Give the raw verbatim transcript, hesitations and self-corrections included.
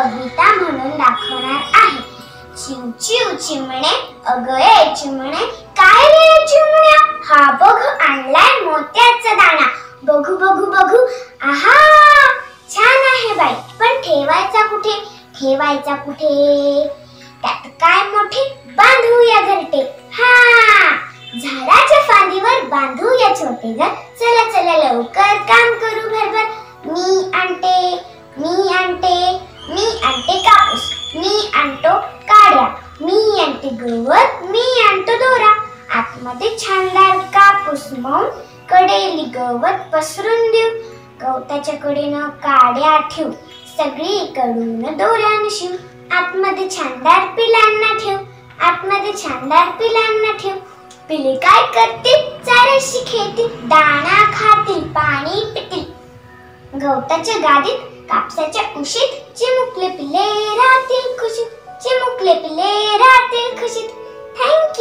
कविता म्हणून दाखवणार आहे. चिव चिव चिमणे अगं ये चिमणे, काय रे चिमण्या, हा बघ आणलाय मोत्याचा दाणा. बघू बघू बघू, आहा छान आहे बाई, पण ठेवायचा कुठे ठेवायचा कुठे? त्यात काय मोठे बांधूया घरटे. हा झाडाच्या फांदीवर बांधूया छोटे घर. चला चला लवकर काम करू भरभर. मी आणते मी आणते मी आणते कापूस, मी आणतो काड्या, मी आणते गवत, मी आणतो दोरा. आतमध्ये छानदार कापूस मौन, कडेली गवत पसरून देऊ. गवताच्या कडेनं काड्या ठेवू, सगळीकडून दोऱ्याने शिव. आतमध्ये छानदार पिलांना ठेव, आतमध्ये छानदार पिलांना ठेव. पिले काय करतील, चाऱ्याशी खेळतील, दाणा खातील, पाणी पितील. गवताच्या गादीत कापसाच्या उशीत, चिमुकले पिले राहतील खुशीत, चिमुकले पिले राहतील खुशीत. थँक्यू.